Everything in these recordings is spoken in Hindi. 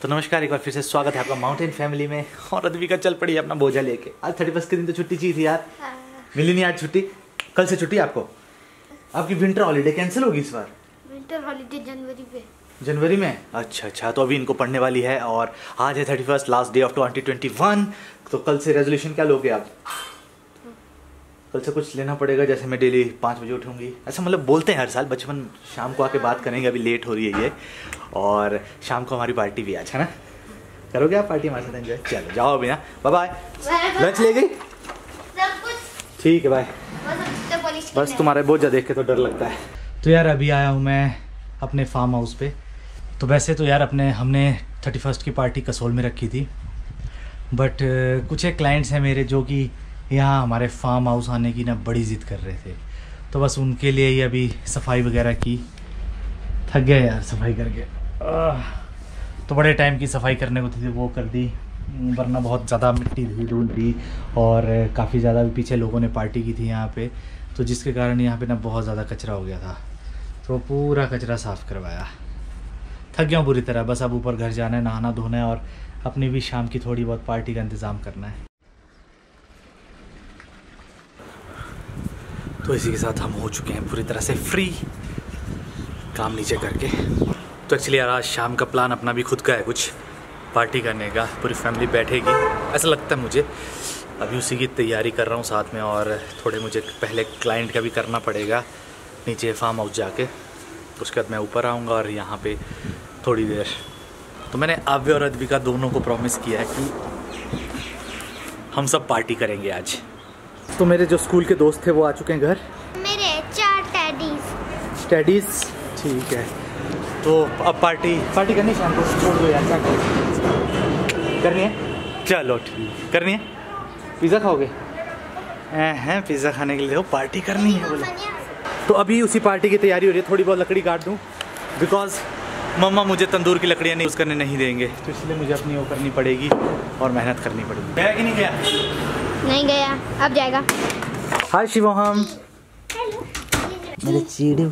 तो नमस्कार, एक बार फिर से स्वागत है आपका माउंटेन फैमिली में। और अद्विका चल पड़ी है अपना बोझा लेके। आज 31 के दिन तो छुट्टी चाहिए थी यार। मिली नहीं आज छुट्टी। कल से छुट्टी आपको। आपकी विंटर हॉलीडे कैंसिल होगी इस बार। विंटर हॉलीडे जनवरी में। अच्छा, तो अभी इनको पढ़ने वाली है और आज है 31 लास्ट डे ऑफ 2021। तो कल से रेजोल्यूशन क्या लोगे आप? कल से कुछ लेना पड़ेगा, जैसे मैं डेली 5 बजे उठूंगी, ऐसा मतलब बोलते हैं हर साल बचपन। शाम को आके बात करेंगे, अभी लेट हो रही है ये। और शाम को हमारी पार्टी भी आज है ना। करोगे आप पार्टी हमारे साथ एंजॉय? चलो जाओ अभी ना, बाय बाय। लंच ले गई? ठीक है बाय। बस तुम्हारे बोझा देख के तो डर लगता है। तो यार अभी आया हूँ मैं अपने फार्म हाउस पे। तो वैसे तो यार हमने 31 की पार्टी कसोल में रखी थी, बट कुछ एक क्लाइंट्स हैं मेरे जो कि यहाँ हमारे फार्म हाउस आने की ना बड़ी ज़िद कर रहे थे। तो बस उनके लिए ही अभी सफाई वगैरह की। थक गया यार सफाई करके। तो बड़े टाइम की सफाई करने को थी वो कर दी, वरना बहुत ज़्यादा मिट्टी थी, धूल थी और काफ़ी ज़्यादा पीछे लोगों ने पार्टी की थी यहाँ पे, तो जिसके कारण यहाँ पे ना बहुत ज़्यादा कचरा हो गया था। तो पूरा कचरा साफ़ करवाया। थक गया हूँ पूरी तरह। बस अब ऊपर घर जाना है, नहाना धोना है और अपनी भी शाम की थोड़ी बहुत पार्टी का इंतज़ाम करना है। तो इसी के साथ हम हो चुके हैं पूरी तरह से फ्री, काम नीचे करके। तो एक्चुअली यार आज शाम का प्लान अपना भी खुद का है, कुछ पार्टी करने का। पूरी फैमिली बैठेगी ऐसा लगता है मुझे। अभी उसी की तैयारी कर रहा हूँ साथ में, और थोड़े मुझे पहले क्लाइंट का भी करना पड़ेगा नीचे फार्म हाउस जाके। उसके बाद मैं ऊपर आऊँगा और यहाँ पे थोड़ी देर। तो मैंने आव्य और अद्विका दोनों को प्रॉमिस किया है कि हम सब पार्टी करेंगे आज। तो मेरे जो स्कूल के दोस्त थे वो आ चुके हैं घर। मेरे 4 टैडीज ठीक है। तो अब पार्टी करनी शाम को। छोड़ दो यार, क्या करनी है? चलो ठीक करनी है। पिज़्ज़ा खाओगे? हैं पिज़्ज़ा खाने के लिए हो, पार्टी करनी है बोले। तो अभी उसी पार्टी की तैयारी हो रही है। थोड़ी बहुत लकड़ी काट दूँ बिकॉज मम्मा मुझे तंदूर की लकड़ियाँ यूज़ करने नहीं देंगे, तो इसलिए मुझे अपनी वो करनी पड़ेगी और मेहनत करनी पड़ेगी। गया कि नहीं गया? नहीं गया, अब जाएगा। हाय शिवम, मेरे चीड़ू।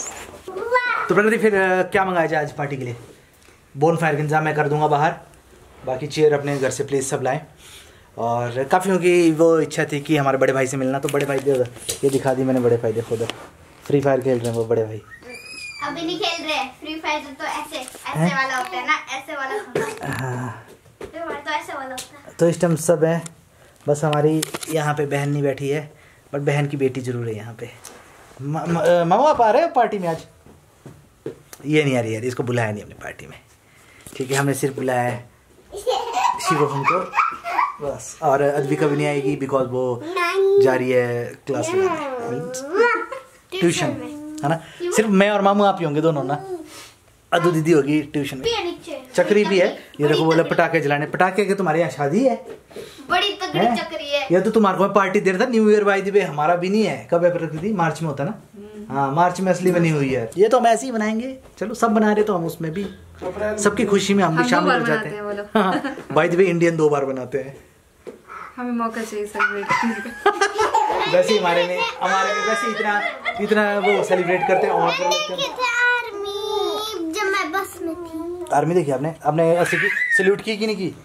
तो प्रकृति फिर क्या मंगाया जाए आज पार्टी के लिए? बोन फायर का इंतजाम मैं कर दूंगा बाहर, बाकी चेयर अपने घर से प्लीज़ सब लाएं। और काफ़ियों की वो इच्छा थी कि हमारे बड़े भाई से मिलना, तो बड़े भाई दे ये दिखा दी मैंने। बड़े भाई देखो उधर फ्री फायर खेल रहे हैं वो बड़े भाई। अभी नहीं खेल रहे फ्री फायर, तो ऐसे वाला होता है ना, ऐसे वाला। हाँ तो ऐसे वाला होता है। तो इस टाइम सब है, बस हमारी यहाँ पे बहन नहीं बैठी है, बट बहन की बेटी जरूर है यहाँ पे। मामा आप आ रहे हो पार्टी में आज? ये नहीं आ रही यार, इसको बुलाया नहीं अपनी पार्टी में। ठीक है, हमने सिर्फ बुलाया है शिवम को बस। और अद्विका भी नहीं आएगी बिकॉज वो जा रही है क्लास में, ट्यूशन है ना। सिर्फ मैं और मामू आप ही होंगे दोनों ना। अदू दीदी होगी ट्यूशन में। चक्री भी है, ये देखो बोले पटाखे जलाने। पटाखे के तुम्हारे यहाँ शादी है? बड़ी तगड़ी चक्री है। या तो तुम्हारे को पार्टी दे रहा था new year by the way. हमारा भी नहीं है। कब है प्रकृति? मार्च में होता है ना। हाँ मार्च में असली बनी हुई है। ये तो हम ऐसे ही बनाएंगे। चलो सब बना रहे तो हम उसमें भी सबकी खुशी में हम भी शामिल हो जाते हैं। बाय द वे इंडियन 2 बार बनाते हैं। हमें मौका चाहिए सेलिब्रेट करने का। वैसे हमारे में वैसे इतना वो सेलिब्रेट करते हैं। और जब मैं बस में थी। आर्मी देखी आपने ऐसे की सैल्यूट की कि नहीं की?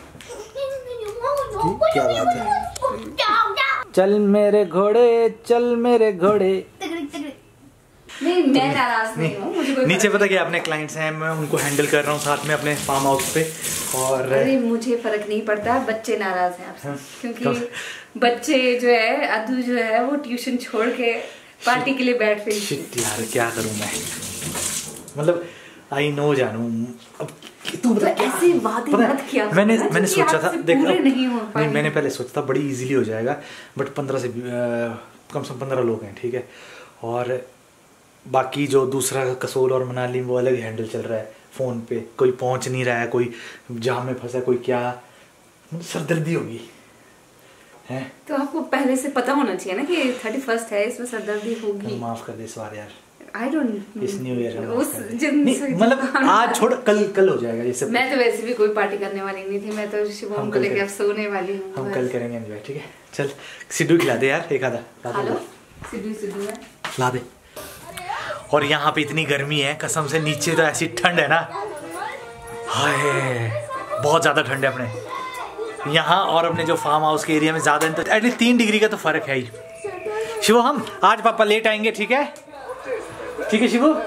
क्या बात है। चल मेरे घोड़े। नहीं मैं नाराज नहीं हूँ, मुझे कोई नीचे पता क्या अपने क्लाइंट्स हैं, मैं उनको हैंडल कर रहा हूँ साथ में अपने फार्म हाउस पे। और अरे मुझे फर्क नहीं पड़ता, बच्चे नाराज हैं आपसे। क्योंकि बच्चे जो है अद्दू जो है वो ट्यूशन छोड़ के पार्टी के लिए बैठ गई। शिट यार क्या करूँ मैं, मतलब आई नो जानू। अब तू बता तो ऐसे वादे मत किया। मैंने सोचा था देख, नहीं मैंने पहले सोचा था बड़ी इजीली हो जाएगा, बट 15 से कम से कम 15 लोग हैं ठीक है। और बाकी जो दूसरा कसोल और मनाली वो अलग हैंडल चल रहा है फ़ोन पे। कोई पहुंच नहीं रहा है, कोई जाम में फंसा, कोई क्या, सरदर्दी होगी है। तो आपको पहले से पता होना चाहिए ना कि 31 है, इसमें सरदर्दी होगी। माफ कर दे इस बार यार। I don't इस न्यू ईयर मतलब आज छोड़, कल हो जाएगा ये सब। मैं तो वैसे भी कोई पार्टी करने वाली नहीं थी, मैं तो शिवम को लेके अब सोने वाली हूँ। हम कल करेंगे एंजॉय ठीक है। चल सिद्धू खिला दे यार, एक आधा सिद्धू है ला दे। और यहाँ पे इतनी गर्मी है कसम से, नीचे तो ऐसी ठंड है ना, हाय बहुत ज़्यादा ठंड है अपने यहाँ और अपने जो फार्म हाउस के एरिया में ज़्यादा तो एटलीस्ट 3 डिग्री का तो फ़र्क है ही। शिवू हम आज पापा लेट आएंगे, ठीक है? ठीक है शिवू,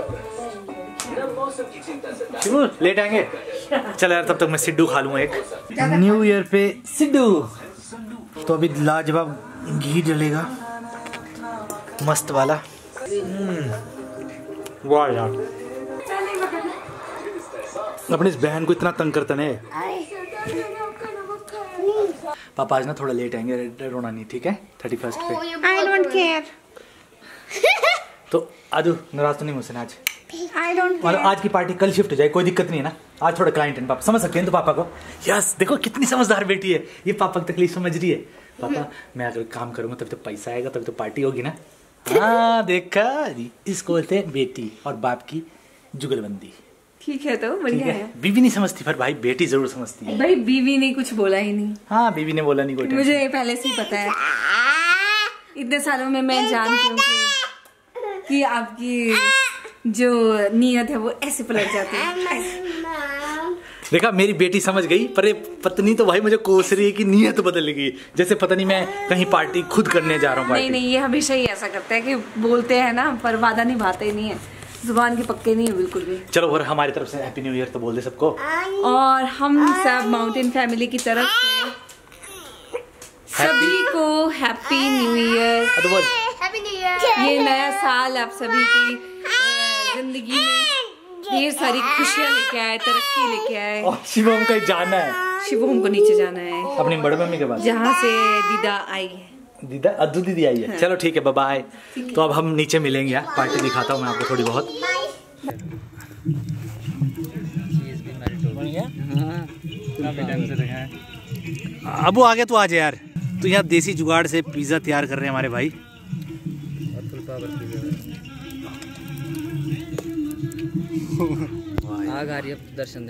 शिवू लेट आएंगे। चल यार तब तक मैं सिड्डू खा लूँगा एक। न्यू ईयर पे सिड्डू। तो अभी लाजवाब घी डलेगा मस्त वाला। वाह यार अपनी इस बहन को इतना तंग करता है। पापा आज ना थोड़ा लेट आएंगे, रोना नहीं, ठीक है? 31 पे। I don't care. तो आजू नाराज तो नहीं मुझसे आज? आई डोंट और आज की पार्टी कल शिफ्ट हो जाए, कोई दिक्कत नहीं है ना? आज थोड़ा क्लाइंट है, पापा समझ सकते हैं तो पापा को। यस देखो कितनी समझदार बेटी है ये, पापा की तकलीफ समझ रही है। पापा मैं अगर काम करूंगा तभी तो पैसा आएगा, तभी तो पार्टी होगी ना। हाँ देखा, इसको बोलते हैं बेटी और बाप की जुगलबंदी। ठीक है तो बढ़िया है। बीवी नहीं समझती पर भाई बेटी जरूर समझती है। भाई बीवी ने कुछ बोला ही नहीं। हाँ बीवी ने बोला नहीं कोई। मुझे पहले से ही पता है, इतने सालों में मैं जानती हूँ कि आपकी जो नीयत है वो ऐसे पलट जाती है। देखा मेरी बेटी समझ गई, पर ये पत्नी तो भाई मुझे कोस रही है कि नीयत बदल गई, जैसे पता नहीं मैं कहीं पार्टी खुद करने जा रहा हूँ। नहीं नहीं, ये हमेशा ही ऐसा करता है कि बोलते हैं ना पर वादा निभाते ही नहीं है, जुबान के पक्के नहीं है बिल्कुल भी। चलो और हमारी तरफ से हैप्पी न्यू ईयर तो बोल दे सबको। और हम सब माउंटेन फैमिली की तरफ से सभी को happy new year. Happy new year. ये नया साल आप सभी की जिंदगी में ढेर सारी खुशियाँ लेके आए, तरक्की लेके आए। और शिवम को जाना है, शिवम को नीचे जाना है अपनी बड़े मम्मी के पास जहाँ से दीदा आई है। दीदा अद्दू दीदी आई है। चलो ठीक है बाय बाय। तो अब हम नीचे मिलेंगे यार, पार्टी दिखाता हूँ मैं आपको थोड़ी बहुत। अबू आ गया तो आज यार। तो यहाँ देसी जुगाड़ से पिज्जा तैयार कर रहे हैं हमारे भाई। आग आ रही है दर्शन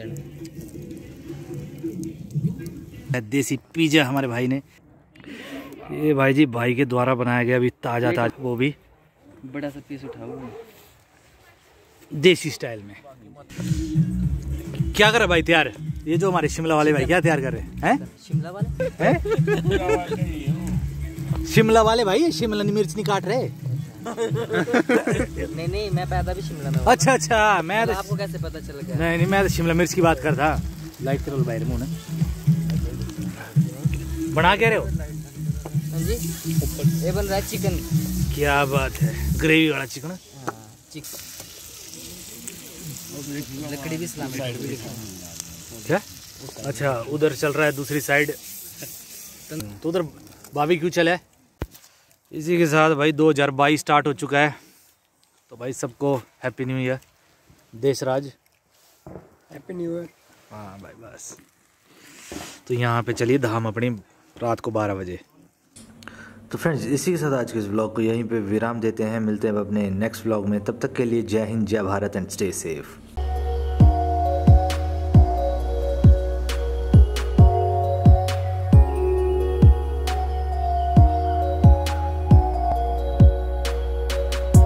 देने। देसी पिज्जा हमारे भाई ने, ये भाई जी भाई के द्वारा बनाया गया अभी ताजा ताजा, वो भी बड़ा सा पीस उठाओ देसी स्टाइल में। क्या कर रहे भाई तैयार? ये जो हमारे शिमला वाले भाई क्या तैयार कर रहे हैं? शिमला वाले हैं? शिमला वाले भाई ये शिमला मिर्च नहीं काट रहे। नहीं मैं पैदा भी शिमला में। अच्छा अच्छा, मैं तो आपको कैसे पता चल गया? नहीं मैं तो शिमला मिर्च की बात कर था। लाइट करो भाई मुंह ने बना के रहे हो जी। ये बन रहा है चिकन। क्या बात है, ग्रेवी वाला चिकन। चिकन लकड़ी भी सलामी क्या? अच्छा उधर चल रहा है दूसरी साइड, तो उधर बारबेक्यू चला है। इसी के साथ भाई 2022 स्टार्ट हो चुका है। तो भाई सबको happy new year. Deshraj happy new year. हाँ भाई बस। तो यहाँ पे चलिए धाम अपनी रात को 12 बजे। तो फ्रेंड्स इसी के साथ आज के इस व्लॉग को यहीं पे विराम देते हैं। मिलते हैं अब अपने नेक्स्ट व्लॉग में, तब तक के लिए जय हिंद जय भारत एंड स्टे सेफ।